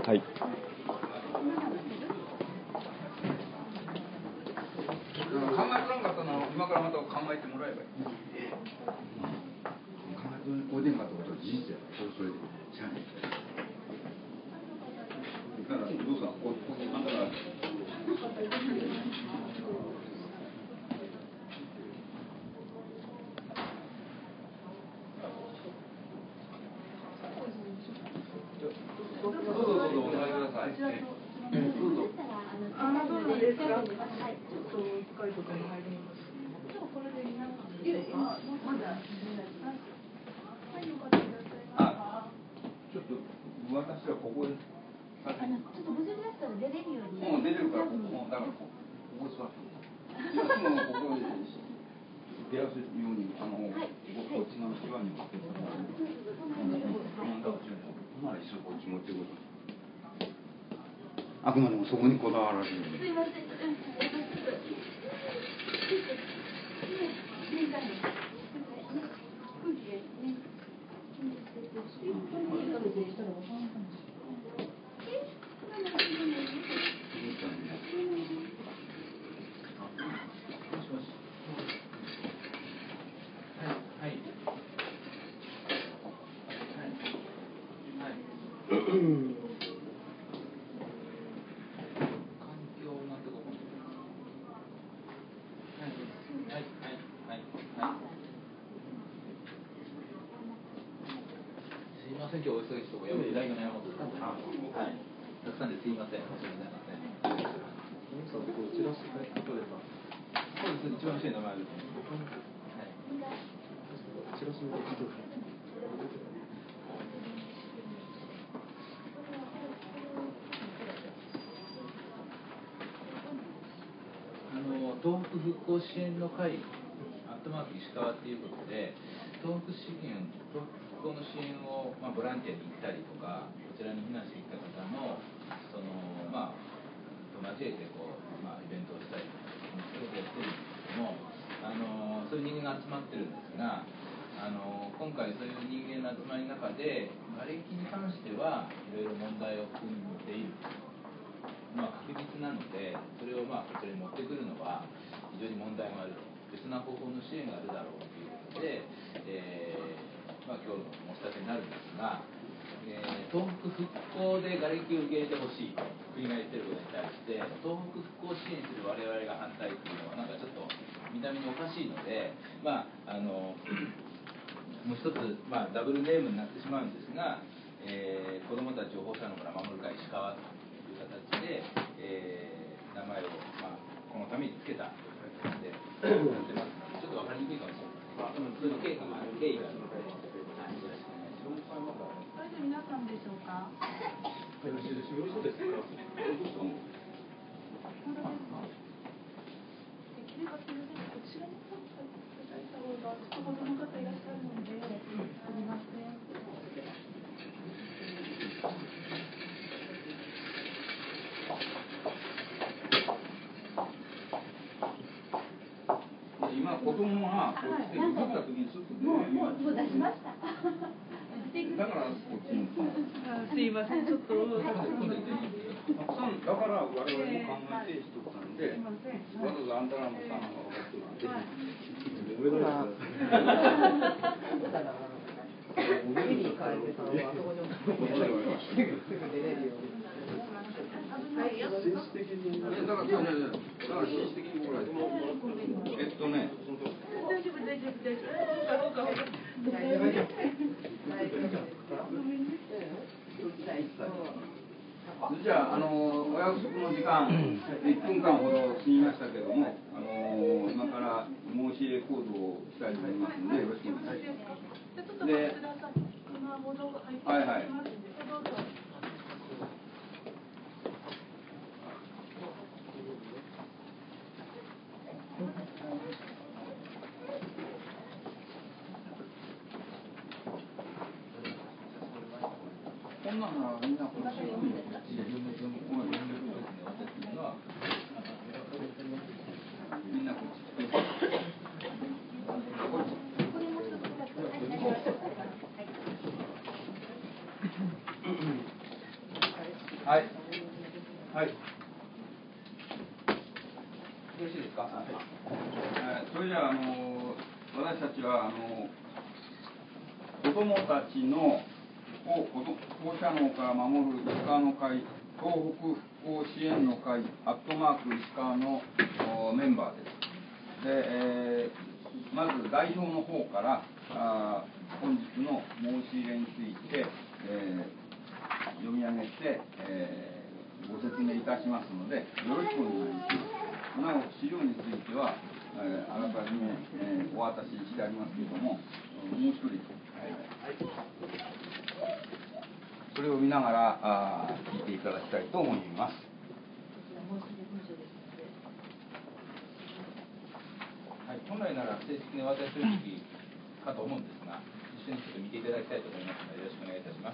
はい。 考えとらんかったの今からまた考えてもらえばいい。考えておいでんかったことは事実やから、それでしゃあない。だからどうか、あんたら。どうぞお願いください。どうぞ。ちょっと私はここで。ちょっと無理だったら出れるように。出れるから、だからここ座って。ここで出やすいようにこっちの際に持ってくる。一緒こっち持ってくる。あくまでもそこにこだわらずに。すいません。今日お忙しいところ、代が悩むとたくさんですいません。申し訳ございません。そうです。一番下に名前ある。東北復興支援の会石川ということで、東北復興の支援を、ボランティアに行ったりとか、こちらに避難してきた方のと交えてイベントをしたりとか、そういうことをやってるんですけども、そういう人間が集まってるんですが、今回そういう人間の集まりの中で、瓦礫に関してはいろいろ問題を含んでいる。確実なので、それをこちらに持ってくるのは非常に問題があると、別な方法の支援があるだろうということで、今日の申し立てになるんですが、東北復興で瓦礫を受け入れてほしいと国が言ってることに対して、東北復興支援する我々が反対っていうのはなんかちょっと見た目におかしいので、もう一つ、ダブルネームになってしまうんですが、子どもたちを保護者の村守る会石川という形で、名前を、このためにつけたという形でやってますので、ちょっと分かりにくいかもしれません。そういう経緯があるので、よろしくお願いします。 それで皆さんでしょうか。 よろしいですか。できればすみません、こちらに立っていただいた方が、子供の方いらっしゃるので、すみません。今子供がこっちで受かった時にすぐもう出しました。だからこっちに。 すいません、ちょっとたくさんだから我々も考えて一つなんで、わざわざあんたらもさんが分かってるんで。だから紳士的に僕らじゃあ、お約束の時間1分間ほど過ぎましたけれども、今から申し入れ行動をしたいと思いますので、よろしくお願いします。で、はいはい。こんなのはみんなこっちにみんなこっち。 はい。はい。よろしいですか。はい。 それじゃあ、私たちは子どもたちの放射能から守る石川の会東北復興支援の会アットマーク石川のメンバーです。で、まず代表の方から本日の申し入れについて、読み上げて、ご説明いたしますのでよろしくお願いします。なお資料については、あらかじめ、お渡ししてありますけれども、もう一人、それを見ながら聞いていただきたいと思います。 はい、本来なら正式にお渡しするべきかと思うんですが、一緒にちょっと見ていただきたいと思いますのでよろしくお願いいたします。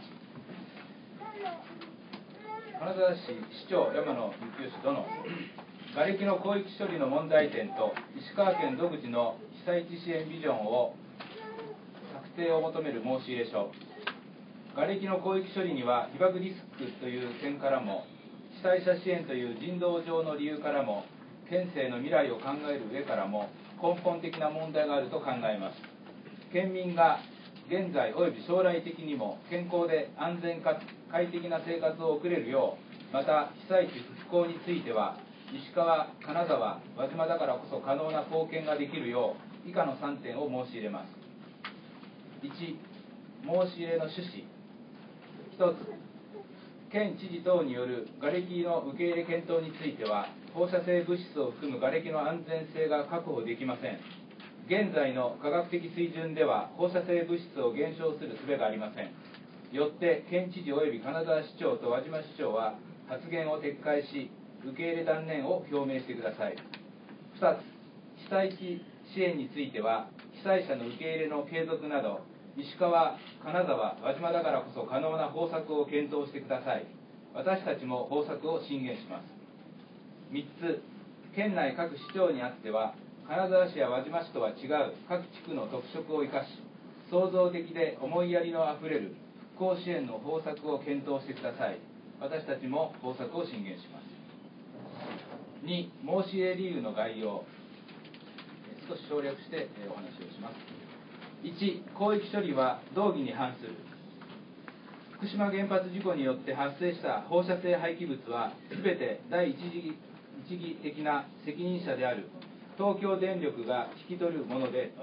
金沢市市長山野幸義殿、瓦礫の広域処理の問題点と石川県独自の被災地支援ビジョンを策定を求める申し入れ書。瓦礫の広域処理には被爆リスクという点からも被災者支援という人道上の理由からも県政の未来を考える上からも根本的な問題があると考えます。県民が現在および将来的にも健康で安全かつ快適な生活を送れるよう、また被災地復興については石川、金沢、輪島だからこそ可能な貢献ができるよう以下の3点を申し入れます。1、申し入れの趣旨。1つ、県知事等による瓦礫の受け入れ検討については放射性物質を含む瓦礫の安全性が確保できません。現在の科学的水準では放射性物質を減少する術がありません。よって県知事及び金沢市長と輪島市長は発言を撤回し受け入れ断念を表明してください。2つ、被災地支援については被災者の受け入れの継続など石川、金沢、輪島だからこそ可能な方策を検討してください。私たちも方策を進言します。3つ、県内各市長にあっては金沢市や輪島市とは違う各地区の特色を生かし創造的で思いやりのあふれる復興支援の方策を検討してください。私たちも方策を進言します。2、申し入れ理由の概要。少し省略してお話をします。1、広域処理は道義に反する。福島原発事故によって発生した放射性廃棄物は全て第一義的な責任者である東京電力が引き取る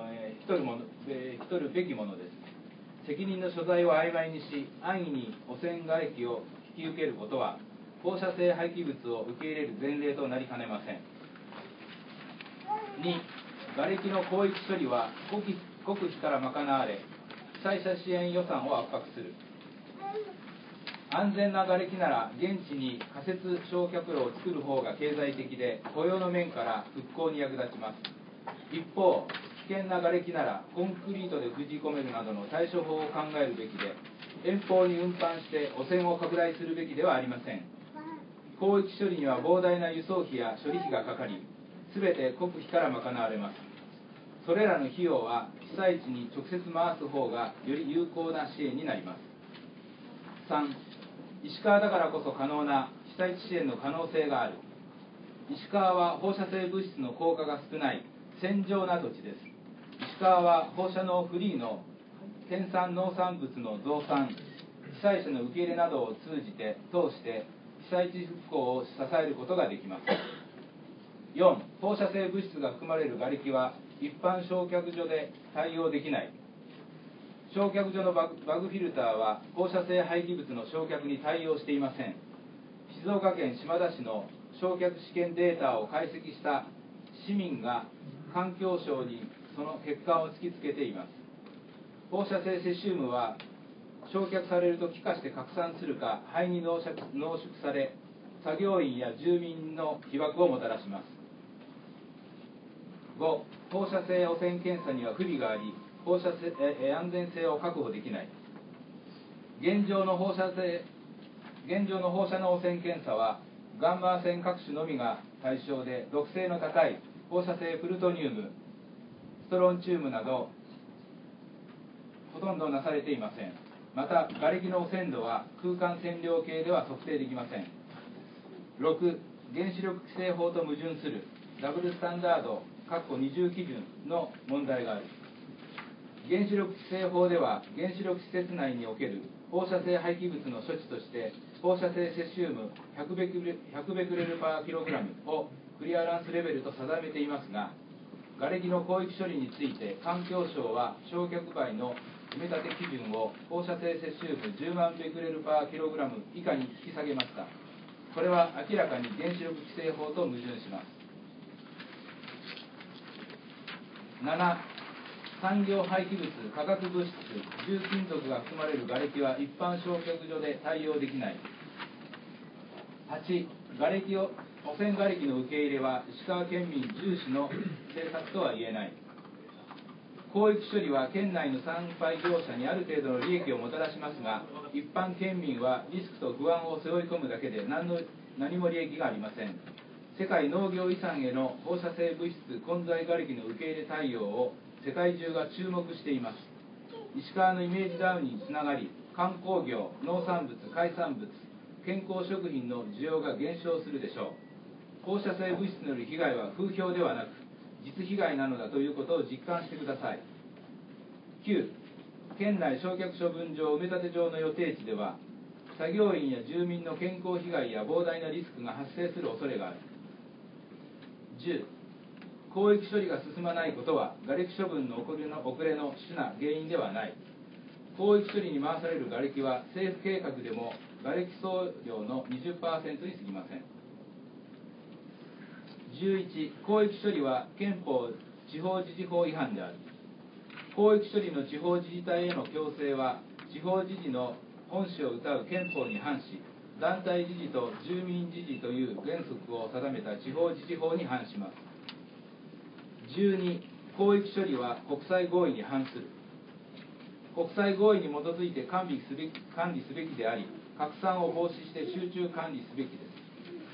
べきものです。責任の所在を曖昧にし安易に汚染瓦礫を引き受けることは放射性廃棄物を受け入れる前例となりかねません。2、瓦礫の広域処理は国費から賄われ被災者支援予算を圧迫する。安全な瓦礫なら現地に仮設焼却炉を作る方が経済的で雇用の面から復興に役立ちます。一方、危険な瓦礫ならコンクリートで封じ込めるなどの対処法を考えるべきで遠方に運搬して汚染を拡大するべきではありません。広域処理には膨大な輸送費や処理費がかかり全て国費から賄われます。それらの費用は被災地に直接回す方がより有効な支援になります。3、石川だからこそ可能な被災地支援の可能性がある。石川は放射性物質の効果が少ない戦場な土地です。石川は放射能フリーの県産農産物の増産、被災者の受け入れなどを通して被災地復興を支えることができます。4、放射性物質が含まれる瓦礫は一般焼却所で対応できない。焼却所のバグフィルターは放射性廃棄物の焼却に対応していません。静岡県島田市の焼却試験データを解析した市民が環境省にその結果を突きつけています。放射性セシウムは焼却されると気化して拡散するか肺に濃縮され作業員や住民の被曝をもたらします。5、放射性汚染検査には不備があり安全性を確保できない。現状の放射能汚染検査はガンマ線各種のみが対象で毒性の高い放射性プルトニウム、ストロンチウムなどほとんどなされていません。 また瓦礫の汚染度は空間線量計では測定できません。6、原子力規制法と矛盾するダブルスタンダード二重基準の問題がある。原子力規制法では原子力施設内における放射性廃棄物の処置として放射性セシウム100ベクレルパーキログラムをクリアランスレベルと定めていますが、瓦礫の広域処理について環境省は焼却灰の埋め立て基準を放射性セシウム10万ベクレルパーキログラム以下に引き下げました。これは明らかに原子力規制法と矛盾します。7、産業廃棄物、化学物質、重金属が含まれる瓦礫は一般焼却所で対応できない。8、汚染瓦礫の受け入れは石川県民重視の政策とは言えない。広域処理は県内の産廃業者にある程度の利益をもたらしますが、一般県民はリスクと不安を背負い込むだけで何も利益がありません。世界農業遺産への放射性物質混在瓦礫の受け入れ対応を世界中が注目しています。石川のイメージダウンにつながり、観光業、農産物、海産物、健康食品の需要が減少するでしょう。放射性物質による被害は風評ではなく実被害なのだということを実感してください。9、県内焼却処分場埋め立て場の予定地では作業員や住民の健康被害や膨大なリスクが発生する恐れがある。10、広域処理が進まないことは瓦礫処分の遅れの主な原因ではない。広域処理に回される瓦礫は政府計画でも瓦礫総量の 20% に過ぎません。11、広域処理は憲法地方自治法違反である。広域処理の地方自治体への強制は地方自治の本旨を謳う憲法に反し、団体自治と住民自治という原則を定めた地方自治法に反します。12、広域処理は国際合意に反する。国際合意に基づいて管理すべきであり、拡散を防止して集中管理すべきです。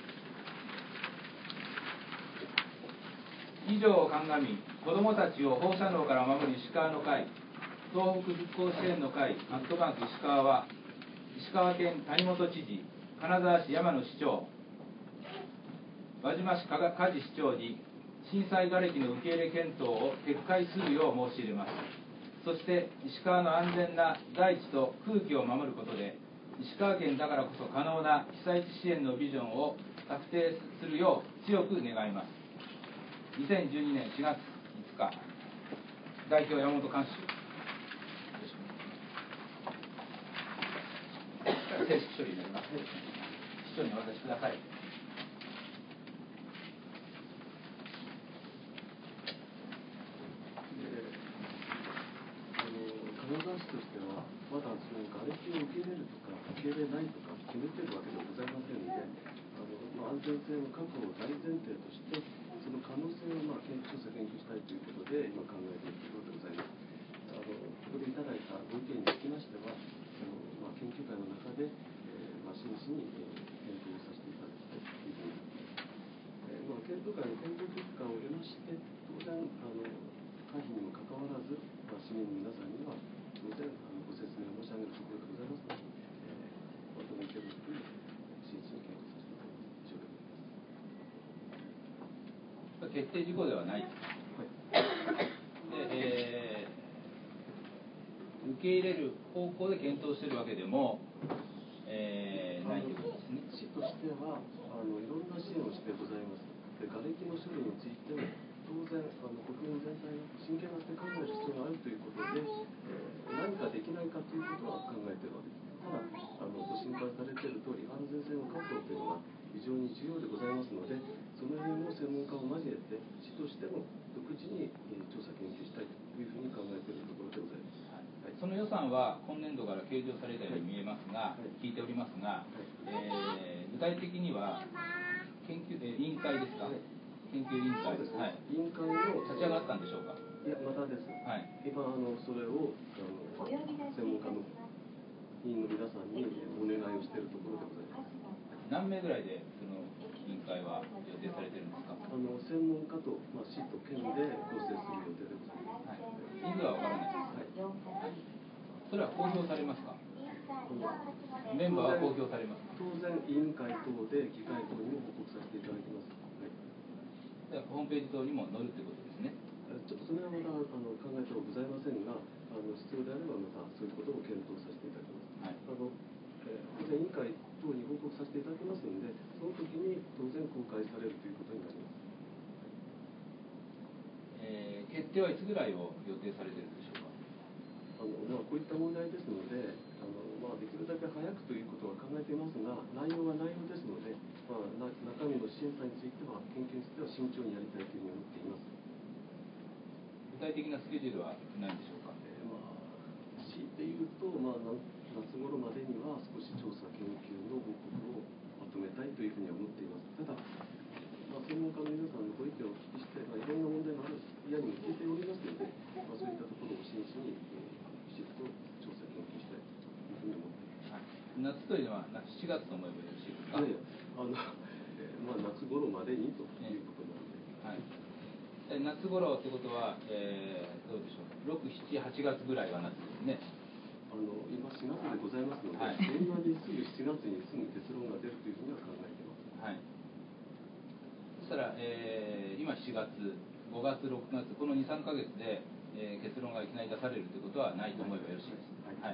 以上を鑑み、子どもたちを放射能から守る石川の会、東北復興支援の会、アットマーク石川は、石川県谷本知事、金沢市山野市長、輪島市梶市長に、震災瓦礫の受け入れ検討を撤回するよう申し入れます。そして石川の安全な大地と空気を守ることで、石川県だからこそ可能な被災地支援のビジョンを策定するよう強く願います。2012年4月5日、代表山本監修。正式処理になります。市長にお渡しください。 金沢市としては、まだその瓦礫を受け入れるとか受け入れないとか決めているわけではございませんので、安全性の確保を大前提として、その可能性を調査研究したいということで、今考えているところでございます。ここでいただいたご意見につきましては、研究会の中で、真摯に検討させていただきたいというふうに思います。検討会の検討結果を得まして、当然、可否にもかかわらず、市民の皆さんには当然ご説明を申し上げるところでございますので、まとめているという真摯に検討させていただきます。以上でございます。 決定事項ではない。 はい。 で、受け入れる方向で検討しているわけでも、ないということですね。 市としては、いろんな支援をしてございます。で、瓦礫の処理についても、当然、国民全体が真剣になって考える必要があるということで、何かできないかということは考えているわけです。ただ、ご心配されている通り、安全性の確保というのは非常に重要でございますので、その辺を専門家を交えて、市としても独自に調査研究したいというふうに考えているところでございます。はい、 その予算は今年度から計上されたように見えますが、聞いておりますが、具体的には研究委員会ですか、研究委員会です、 委員会の立ち上がったんでしょうか。 いや、まだです。 はい、 今それを専門家の委員の皆さんにお願いをしているところでございます。 何名ぐらいでその委員会は予定されているんですか。 専門家と、市と県で構成する予定でございます。 人数は分からないです。 はい、 それは公表されますか。 メンバーは公表されます。 当然委員会等で議会等にも報告させていただきます。 でホームページ等にも載るということですね。 ちょっとそれはまだ考えてはございませんが、必要であればまたそういうことを検討させていただきます。当然委員会等に報告させていただきますので、その時に当然公開されるということになります。 決定はいつぐらいを予定されているでしょうか。 こういった問題ですので、できるだけ早くということは考えていますが、内容は内容ですので、中身の審査については、研究については慎重にやりたいというふうに思っています。 具体的なスケジュールはないでしょうか。 強いて言うと、夏頃までには少し調査研究の報告をまとめたいというふうに思っています。ただ、専門家の皆さんのご意見をお聞きして、いろんな問題があるやに聞いておりますので、そういったところを真摯にきちっと調査研究したいというふうに思っています。 夏というのは7月と思えばよろしいですか。 夏頃までにということなので。 夏頃ということは、どうでしょう。6、7、8月ぐらいは夏ですね。 今4月でございますので、そんなにすぐ7月にすぐ結論が出るというふうには考えています。 はい。そしたら、今4月、5月、6月、この2、3ヶ月で、結論がいきなり出されるということはないと思えばよろしいです。はい。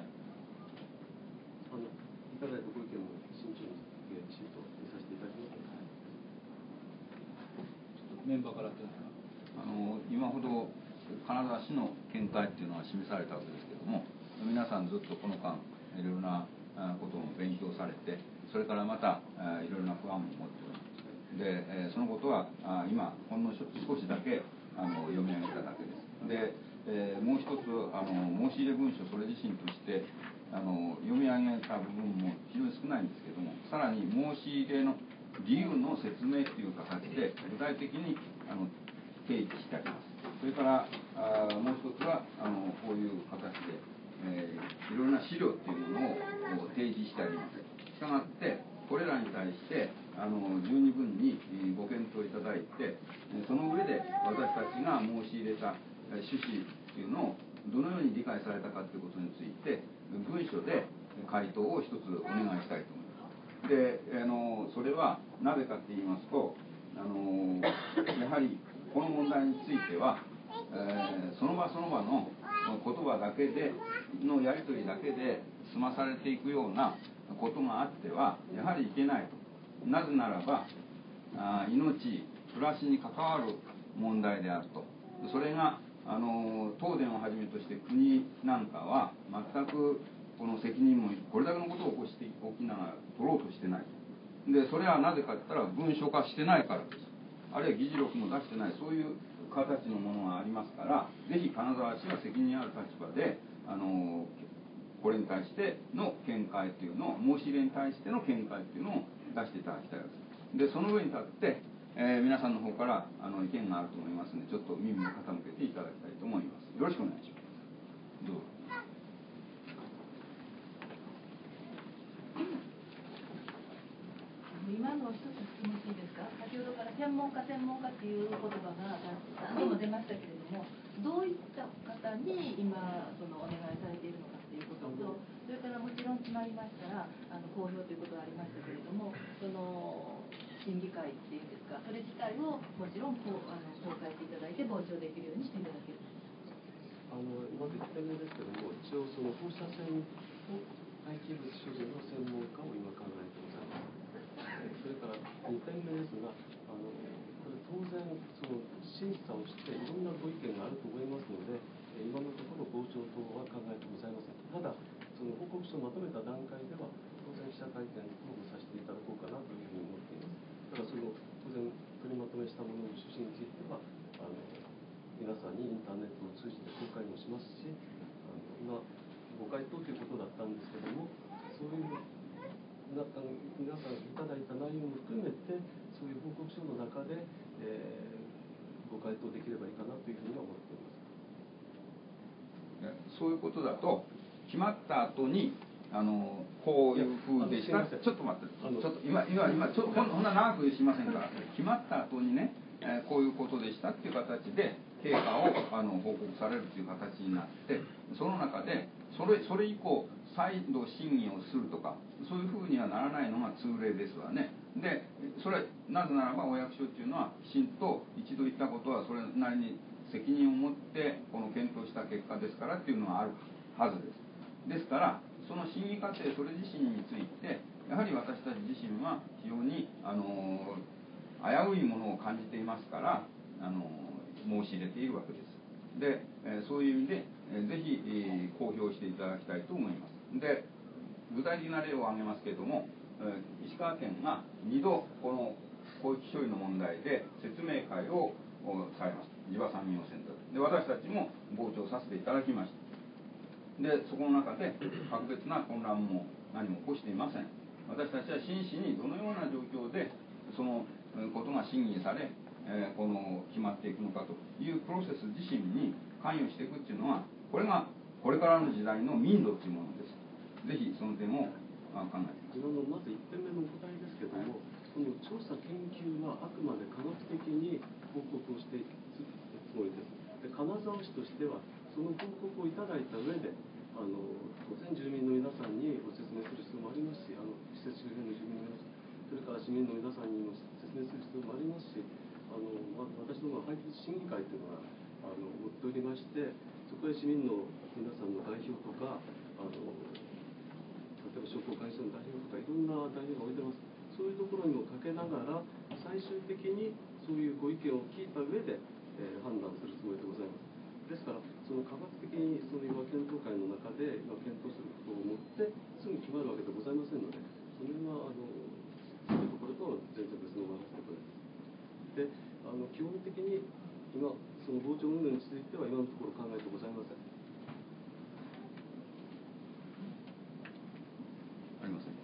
いただいたご意見も慎重にきちんと見させていただきます。 メンバーからというのは今ほど金沢市の見解っていうのは示されたわけですけれども、皆さんずっとこの間いろいろなことを勉強されて、それからまたいろいろな不安も持っております。で、そのことは今ほんの少しだけ読み上げただけです。で、もう一つ申し入れ文書それ自身として読み上げた部分も非常に少ないんですけども、さらに申し入れの理由の説明という形で具体的に提示してあります。それからもう一つはこういう形で、いろいろな資料っていうものを提示してあります。したがってこれらに対して十二分にご検討いただいて、その上で私たちが申し入れた趣旨っていうのをどのように理解されたかということについて文書で回答を一つお願いしたいと思います。で、それはなぜかって言いますと、やはりこの問題については、その場その場の言葉だけでのやり取りだけで済まされていくようなことがあってはやはりいけないと。なぜならば命暮らしに関わる問題であると。それが東電をはじめとして国なんかは全くこの責任もこれだけのことを起こしておきながら取ろうとしてない。でそれはなぜかって言ったら文書化してないからです。あるいは議事録も出してない、そういう形のものがありますから、ぜひ金沢市は責任ある立場でこれに対しての見解というのを、申し入れに対しての見解というのを出していただきたいです。でその上に立って皆さんの方から意見があると思いますので、ちょっと耳を傾けていただきたいと思います。よろしくお願いします。どうぞ。 今の一つ質問していいですか。先ほどから専門家っていう言葉が何度も出ましたけれども、どういった方に今お願いされているのかということと、それからもちろん決まりましたら公表ということがありましたけれども、審議会っていうんですか、それ自体をもちろん公開していただいて傍聴できるようにしていただける。 まず1点目ですけども、一応その放射線と廃棄物処理の専門家を今考えてございます。それから2点目ですが、これ当然その審査をしていろんなご意見があると思いますので、今のところ傍聴等は考えてございません。ただその報告書をまとめた段階では当然記者会見等もさせていただこうかなというふうに思っています。ただその当然取りまとめしたものの趣旨については皆さんにインターネットを通じて公開もしますし、今ご回答ということだったんですけども、そういう皆さんいただいた内容も含めてそういう報告書の中で、ご回答できればいいかなというふうには思っています。 そういうことだと決まった後にこういう風でした。ちょっと待って、ちょっと今ちょっとこんな長くしませんから、決まった後にね、 こういうことでしたっていう形で経過を報告されるという形になって、その中でそれ以降再度審議をするとかそういうふうにはならないのが通例ですわね。でそれなぜならばお役所っていうのはきちんと一度言ったことはそれなりに責任を持ってこの検討した結果ですからっていうのがあるはずです。ですからその審議過程それ自身についてやはり私たち自身は非常に危ういものを感じていますから申し入れているわけです。でそういう意味でぜひ公表していただきたいと思います。で具体的な例を挙げますけれども、石川県が2度この広域処理の問題で説明会をされました。地場産業センターで私たちも傍聴させていただきました。でそこの中で格別な混乱も何も起こしていません。私たちは真摯にどのような状況でそのことが審議され決まっていくのかというプロセス自身に関与していくっていうのはこれがこれからの時代の民度っていうものです。ぜひその点を考えてまず1点目のお答えですけども、この調査研究はあくまで科学的に報告をしていくつもりです。で金沢市としてはその報告をいただいた上で当然住民の皆さんにご説明する必要もありますし、施設周辺の住民の皆さん、それから市民の皆さんにも説明する必要もありますし、私どもは廃棄審議会というのが持っておりまして、そこへ市民の皆さんの代表とか例えば商工会社の代表とかいろんな代表が置いてます。そういうところにもかけながら最終的にそういうご意見を聞いた上で、判断するつもりでございます。ですからその科学的にそういう検討会の中で検討することをもってすぐ決まるわけでございませんので、それはそういうところと全然別のお話でございます。で基本的に今その傍聴運動については今のところ考えてございません。 ありません。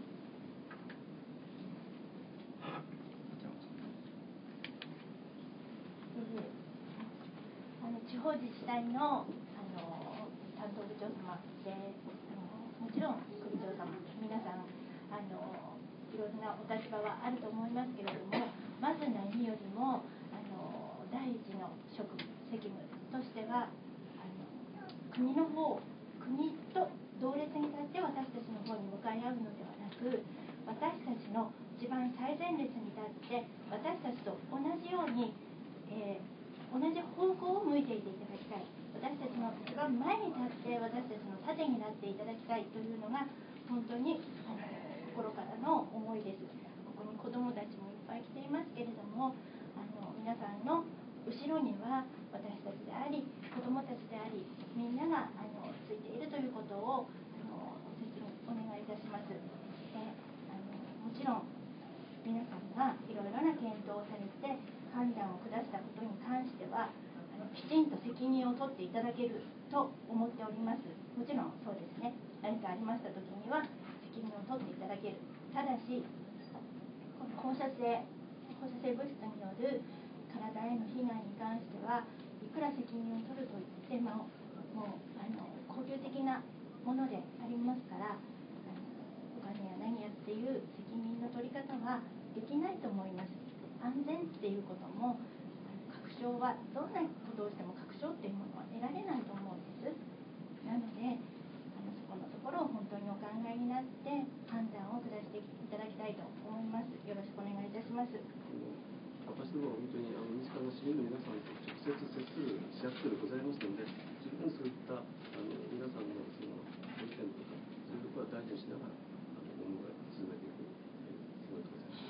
地方自治体の担当部長様でもちろん首長様皆さんいろんなお立場はあると思いますけれども、まず何よりも第一の責務としては国と同列に立って私たちの方に向かい合うのではなく、私たちの一番最前列に立って私たちと同じように、同じ方向を向いていていただきたい。私たちの一番前に立って私たちの盾になっていただきたいというのが本当に心からの思いです。ここに子どもたちもいっぱい来ていますけれども、皆さんの後ろには私たちであり子どもたちでありみんながついているということを切にお願いいたします。でもちろん皆さんがいろいろな検討をされて判断を下したことに関してはきちんと責任を取っていただけると思っております。もちろんそうですね。何かありました時には責任を取っていただける。ただしこの放射性物質による体への被害に関してはいくら責任を取ると言っても恒久的なものでありますから、お金や何やっていう責任の取り方はできないと思います。安全っていうことも確証はどんなことをしても確証っていうものは得られないと思うんです。なのでそこのところを本当にお考えになって判断を下していただきたいと思います。よろしくお願いいたします。 私どもは本当に身近な市民の皆さんと直接接する市役所でございますので、十分そういった皆さんのそのご意見とかそういうところは大事にしながら物が進めていくつもりでございます。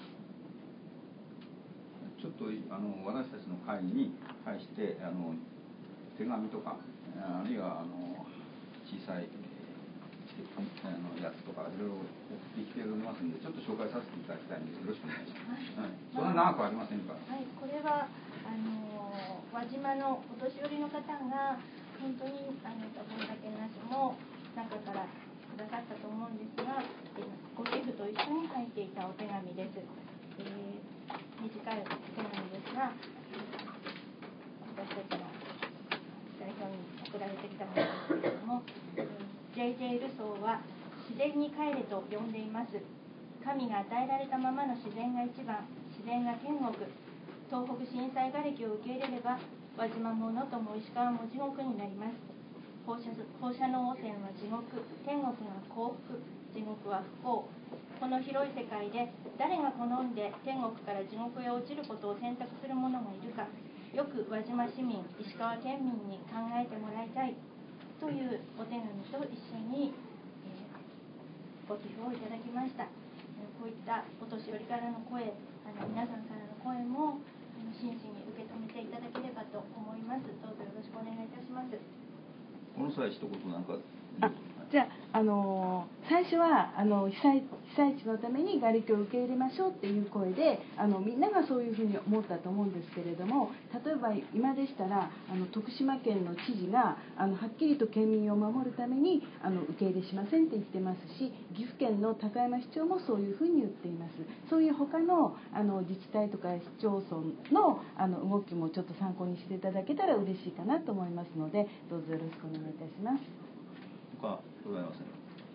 ちょっと私たちの会に対して手紙とかあるいは小さいやつとかいろいろ送ってきておりますので、ちょっと紹介させていただきたいのでよろしくお願いします。はい、そんな長くありませんから。 はい、これは輪島のお年寄りの方が本当にこれだけなしの中からくださったと思うんですが、ご寄付と一緒に入っていたお手紙です。短いお手紙ですが、私たちが代表に送られてきたものですけれども、J.J. ルソーは自然に帰れと呼んでいます。神が与えられたままの自然が一番、自然が天国。 東北震災瓦礫を受け入れれば輪島も能登も石川も地獄になります。放射能汚染は地獄、天国が幸福、地獄は不幸。この広い世界で誰が好んで天国から地獄へ落ちることを選択する者がいるか、よく輪島市民、石川県民に考えてもらいたいというお手紙と一緒に、ご寄付をいただきました。こういったお年寄りからの声、皆さんからの声も真摯に受け止めていただければと思います。どうぞよろしくお願いいたします。 この際一言なんか。 じゃあ、最初は被災地のために瓦礫を受け入れましょうっていう声でみんながそういうふうに思ったと思うんですけれども、例えば今でしたら徳島県の知事がはっきりと県民を守るために受け入れしませんって言ってますし、岐阜県の高山市長もそういうふうに言っています。そういう他の自治体とか市町村の動きもちょっと参考にしていただけたら嬉しいかなと思いますので、どうぞよろしくお願いいたします。 他ございません。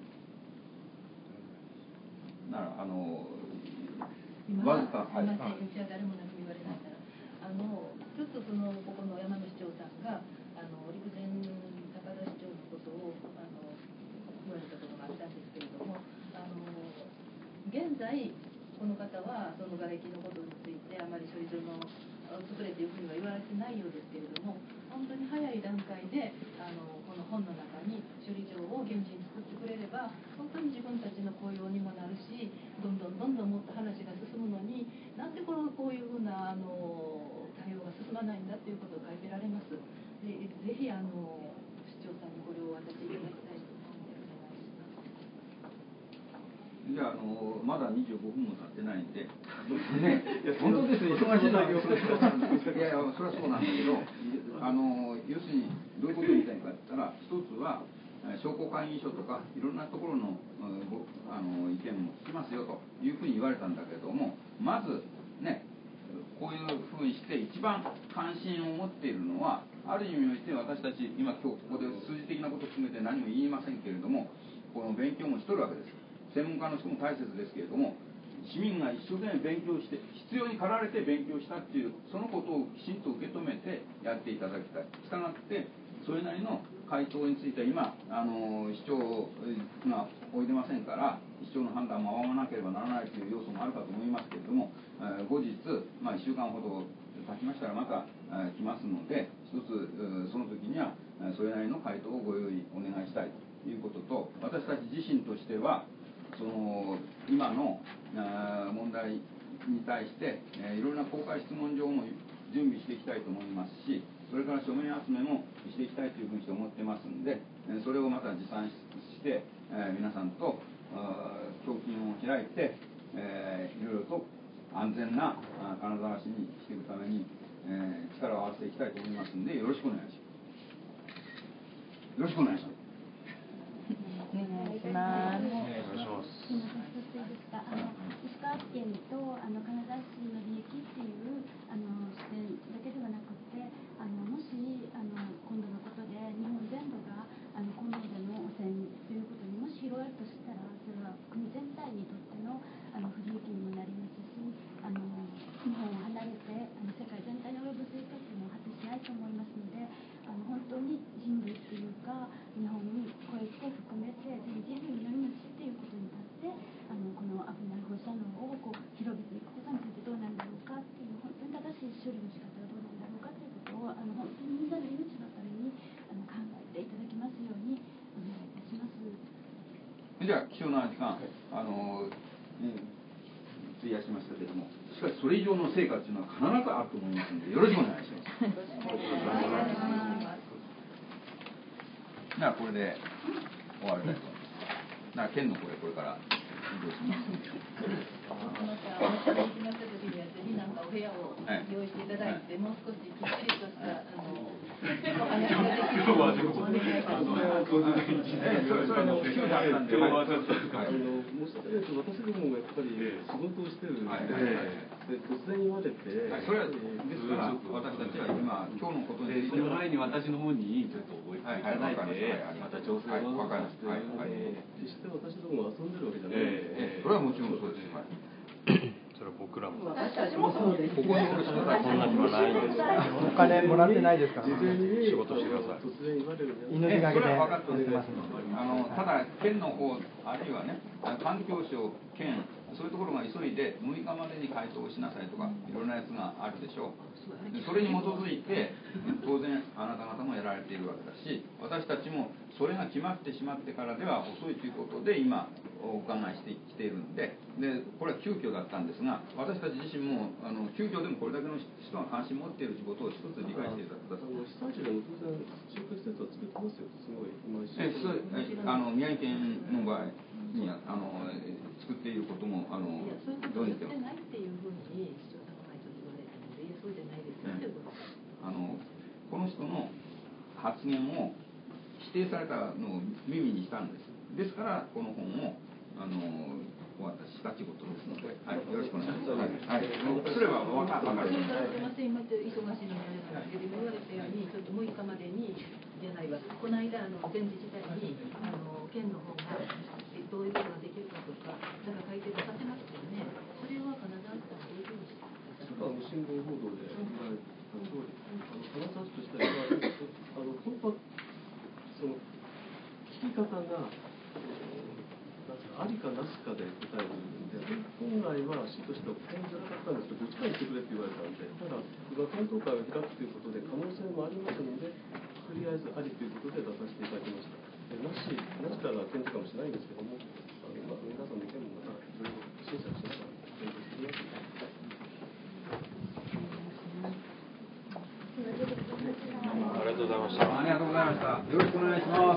なら今わずかすみません、うちは誰も何も言われないからちょっとここの山野市長さんが陸前高田市長のことを言われたことがあったんですけれども、現在この方はその瓦礫のことについてあまり処理場の作れというふうには言われてないようですけれども、本当に早い段階でこの本の中に処理場を現地に作ってくれれば本当に自分たちの雇用にもなるし、どんどんもっと話が進むのに、なんでこういうふうな対応が進まないんだということを書いてられます。でぜひ市長さんにこれを渡していただきたいと思ってお願いします。 じゃあ、まだ25分も経ってないんで、ね、本当ですね、忙しい内容ですよ。いやいや、それはそうなんだけど、要するにどういうことを言いたいかって言ったら、一つは商工会議所とかいろんなところの意見も聞きますよというふうに言われたんだけれども、まずね、こういうふうにして一番関心を持っているのは、ある意味において私たち今ここで数字的なことを含めて何も言いませんけれども、この勉強もしとるわけです。専門家の人も大切ですけれども、市民が一生懸命勉強して必要に駆られて勉強したっていうそのことをきちんと受け止めてやっていただきたい。したがってそれなりの回答については今市長がおいでませんから、市長の判断も仰がなければならないという要素もあるかと思いますけれども、後日、1週間ほど経ちましたらまた来ますので、一つその時にはそれなりの回答をご用意お願いしたいということと、私たち自身としては今の問題に対していろいろな公開質問状も準備していきたいと思いますし、それから署名集めもしていきたいというふうにして思ってますんで、それをまた持参して皆さんと胸筋を開いていろいろと安全な金沢市にしていくために力を合わせていきたいと思いますんで、よろしくお願いします。よろしくお願いします。 お願いします。 すみません、一ついいですか。石川県と金沢市の利益っていう視点だけではなくて、もし今度のことで日本全部が今度での汚染ということにもし広がるとしたら、それは国全体にとっての不利益にもなりますし、日本を離れて世界全体に及ぶ生活も果てしないと思いますので、本当に人類っていうか日本に超えて含めて全人類の命っていうことに立ってこの危ない放射能を広げていくことについてどうなんだろうかっていう、本当に正しい処理の仕方はどうなんだろうかということを本当にみんなの命のために考えていただきますようにお願いいたします。 じゃあ貴重な時間費やしましたけれども、しかしそれ以上の成果というのは必ずあると思いますので、よろしくお願いします。これで終わりたいと思います。県のこれから移動します。 また行きました時にはぜひなんかお部屋を用意していただいて、もう少しきっちりとしたお話ができるようにお願いいたします。 それはもう急だったんで、 申し訳ないと、私どもがやっぱり仕事をしてるんで、突然言われて、 それはですから私たちは今日のことについてその前に私の方にちょっと覚えていただいて、また調整をさせて、決して私どもが遊んでるわけじゃないので、 それはもちろんそうです。 それは僕僕らも私たちもそうです。 ここにおる人たちそんな暇ないんですよ。 お金もらってないですから。 仕事してください。 突然言われるね。 命がけでやそれは分かってってます。 ただ県の方あるいはね環境省県そういうところが急いで6日までに回答しなさいとかいろんなやつがあるでしょでそれに基づいて当然あなた方もやられているわけだし私たちもそれが決まってしまってからでは遅いということで今お伺いしてきているんでこれは急遽だったんですが私たち自身も急遽でもこれだけの人が関心を持っているということを一つ理解していただください。 被災地でも当然集会施設は作ってますよ。すごい今宮城県の場合に作っていることもいやそういうことどうにかを言ってないっていうふうに市長さんが前ちょっと言われたので、いやそうじゃないですよということです。 この人の発言を否定されたのを耳にしたんです。ですからこの本をお渡ししたということですので、はい、よろしくお願いします。はい、それは分かる。 すみません、今って忙しいのにあれなんですけど、言われたようにちょっと6日までにじゃないわ。この間前日自体に県の方がどういうことができるかとかなんか書いて出させますよね。それは金沢市さんどういうふうにしてください。 新聞報道で言われた通り、金沢市としては本当はその聞き方がありかなしかで答えるんで、本来は市としてはこうじゃなかったんですけど、どっちかにしてくれって言われたんで、ただ今検討会を開くということで可能性もありますので、とりあえずありということで出させていただきました。なしから検討かもしれないんですけども、皆さんの意見もまたいろいろ審査しながら検討していきます。 ありがとうございました。 ありがとうございました。よろしくお願いします。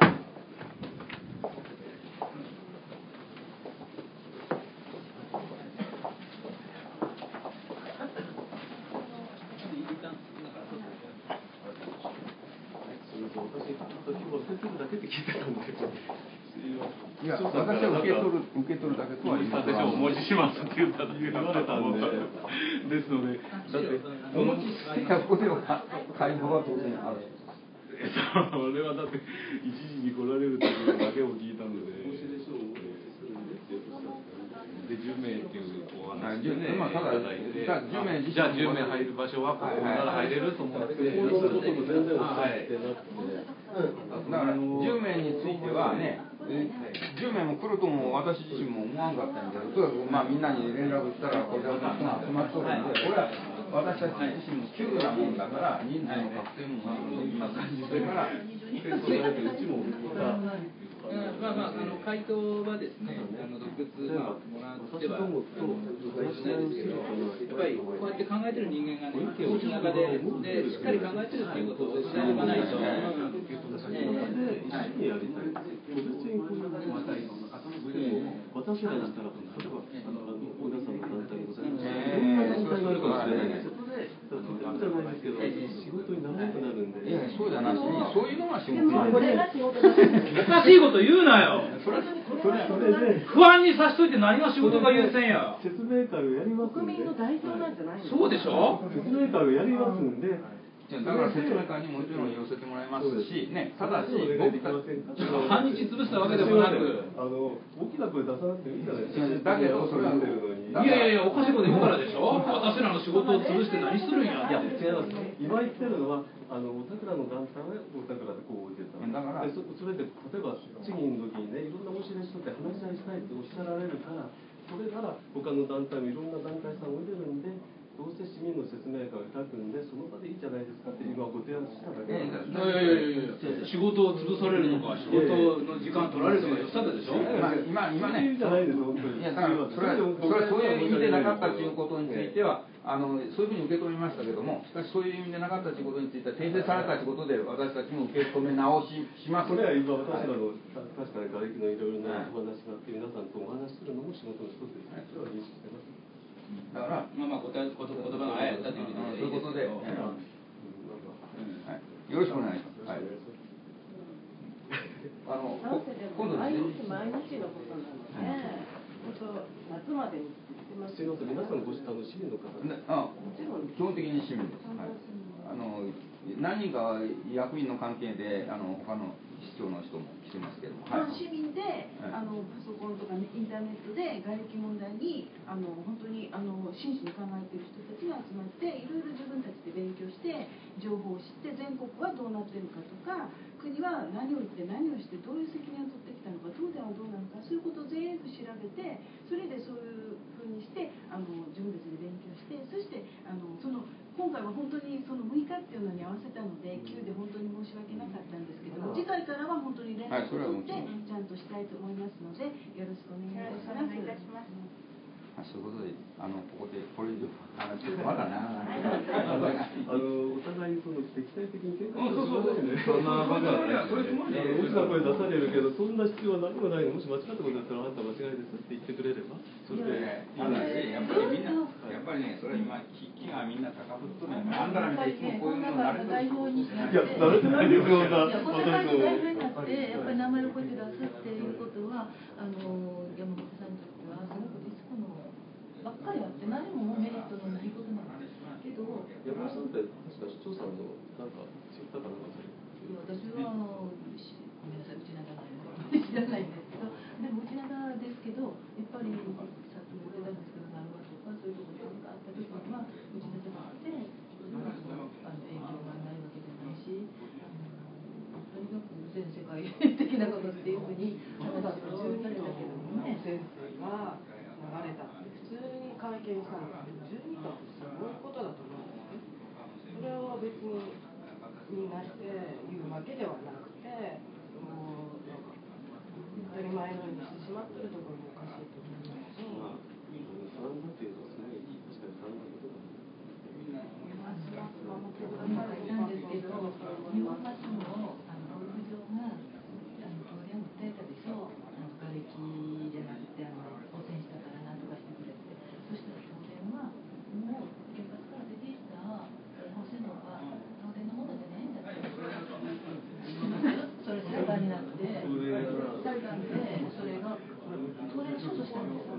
いや、私は受け取るだけとは言いません。 私はお持ちしますって言っただけだったと思った。ですので、だってお持ちしてたこれは会合は当然ある。 それはだって一時に来られるというだけを聞いたので。で10名っていうお話で、ね、ただ10名じゃあ10名入る場所はここなら入れると思って、 全然おっしゃってなくて、 だから10名についてはね、10名も来るとも私自身も思わんかったんだけど、とにかくみんなに連絡したらこれだけ人が集まっとるんで、これは私たち自身も急なもんだから人数の確定も今感じてから。 回答はですね、独立もらってはしないですけど、やっぱりこうやって考えてる人間がね、お家の中でしっかり考えてるっていうことを伝えておかないと。 私らにしたら、例えば皆さんの団体ございます。いろんな団体があるかもしれないです。とてもじゃないですけど、仕事にならなくなるんで。 いや、そうじゃなしに、そういうのが仕事なんで。 これが仕事だ。 おかしいこと言うなよ。 それで不安にさしといて何が仕事が優先や。 説明会をやりますんで。 国民の代表なんじゃないの。 そうでしょ。 説明会をやりますんで。 だから説明会にもちろん寄せてもらいますし、ね、ただし僕たち半日潰したわけでもなく、 大きな声出さなくていいじゃないですだか。 けどそれはいやおかしいこと言うからでしょ。私らの仕事を潰して何するんや。 いや違います。今言ってるのはおたくらの団体はおたくらでこう言ってた。 だからそれで例えば次の時にねいろんなお知らせとって話し合いしたいっておっしゃられるから、それなら他の団体もいろんな団体さんおいでるんで。どうせ市民の説明会を開くんでその場でいいじゃないですかって今ご提案しただけなんです。 仕事を潰されるのか仕事の時間取られるのか言ったでしょ。 今ね。 じゃないです本当に。 いやだからそれはそういう意味でなかったということについてはそういうふうに受け止めましたけども、しかしそういう意味でなかったということについては訂正されたということで私たちも受け止め直します。 それは今私らの確かに瓦礫のいろいろなお話があって皆さんとお話しするのも仕事の一つですね。それは認識してます。 だから言葉があやったというそういうことで、よろしくお願いします。今度毎日のことなんでね。夏までにすみません、皆さんご市民の方基本的に市民です。何人か役員の関係で他の市長の人も来してますけども、 市民でパソコンとか、ね、インターネットで外歴問題に本当に真摯に考えている人たちが集まっていろいろ自分たちで勉強して情報を知って全国はどうなってるかとか国は何を言って何をしてどういう責任を取ってきたのか東電はどうなのかそういうことを全部調べてそれでそういうふうにして自分たちで勉強してそして今回は本当にその6日っていうのに合わせたので急で本当に申し訳なかったんですけども次回からは本当に連絡を取ってちゃんとしたいと思いますのでよろしくお願いします。 そういうことでここでこれ以上話してまだなお互いその敵対的に喧嘩してしまうね。 そんなことはないですね。 大きな声出されるけどそんな必要は何もないの。もし間違ったことだったらあんた間違いですって言ってくれればそれでただしやっぱりみんなやっぱりねそれは今気がみんな高ぶっとるんやからあんたらみたいにいつもこういうの慣れてるいや慣れてないですよこんな感じで代表になってやっぱり名前をこうやって出すっていうことは山本さんにとってはすごくリスクのばっかりあって何もメリットのないことなんですけど山本さんって確か市長さんのなんかツイッターかなんかされて私はごめんなさい内長ない知らないんですけどでも内長ですけどやっぱりさっきも言ってたんですけどなるわとかそういうところがあった時には内長があってそれは影響がないわけじゃないしとにかく全世界的なことっていうふうに話をしてるだけどもね先生が流れたって普通に会見された12巻ってすごいことだと思うんですね。それを別にみんなして言うわけではなくてもうなんか当たり前のようにしてしまってるところもおかしいと思いますし 3だっていうのはすごい確かに3だけどなんですけど日本橋のゴルフ場が東電も訴えたでしょ瓦礫じゃなくて汚染したからなんとかしてくれってそしたら東電はもう原発から出てきた放射能は東電のものじゃないんだってそれ裁判になって裁判でそれが東電勝訴したんですよ。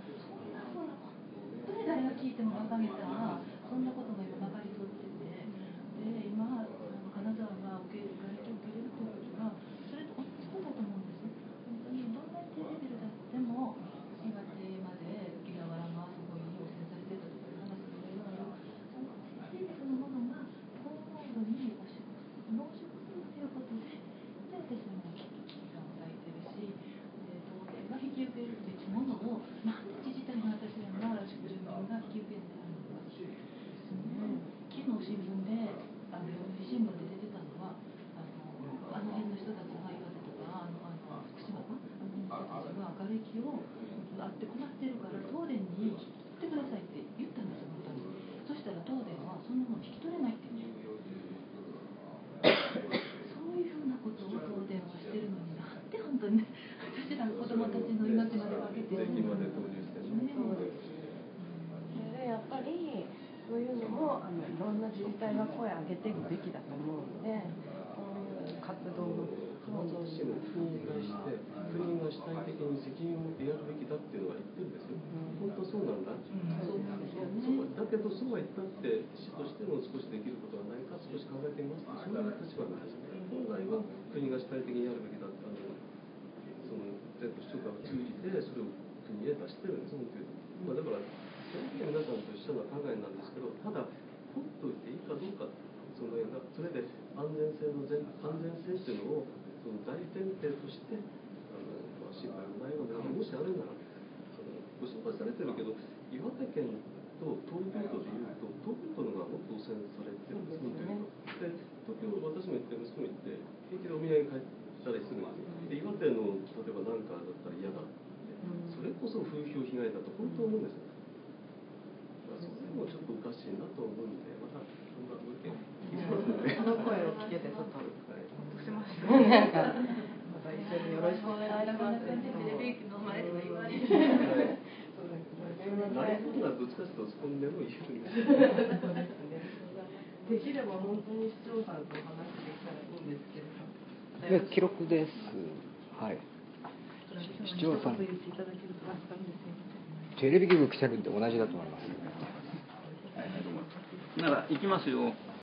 そんな誰が聞いても馬鹿げたそんなことが今まかり通っててで今金沢が受け入れ外気を受け入れるということがそれと同じことだと思うんです。本当にどんなに低レベルだっても岩手まで沖縄がすごい汚染されてたとかいう話がいろいろあるその低レベルのものが高濃度に濃縮するっていうことで私たちも危機感を抱いてるし東電が引き受けるべきものをなんで自治体の私らが宿住民が引き受けるのか昨日新聞で読売新聞で出てたのはあの辺の人たちが岩手とか福島の人たちが瓦礫をあって困ってるから東電に引き取ってくださいって言ったんですよ本当に。そしたら東電はそんなもの引き取れないって言うそういうふうなことを東電はしてるのになんで本当に私らの子供たちの命まで分けてるのにやっぱりそういうのもいろんな自治体が声を上げていくべきだと思うのでこういう活動も国に対して国が主体的に責任を持ってやるべきだっていうのは言ってるんですよ。本当そうなんだ。だけどそうは言ったって市としての少しできることはないか少し考えてみますとそういう立場なんです。本来は国が主体的にやるべきだったその全国市長が通じてそれを国へ出してるんです本当に。だからその時は皆さんと一緒な考えなんですけどただほっといていいかどうかそれで安全性っていうのをその大前提として心配のないようなもしあるならご心配されてるけど岩手県と東京都でいうと東京都のがもっと汚染されてるんですよね。で東京私も行って息子も行って平気でお土産買ったりするんですよ。で岩手の例えば何かだったら嫌だってそれこそ風評被害だと本当思うんですよ。それもちょっとおかしいなと思うんでまたそんなご意見聞きますのでこの声を聞けてちょっとしましたね。なんかまた一緒によろしくお願いします。 テレビの前でも言われて内容はどっちかというとそこでも言うんですよ。 できれば本当に市長さんとお話できたらいいんですけれど。 記録です。はい。市長さん。テレビ局来てるんで同じだと思います。 なら行きますよ。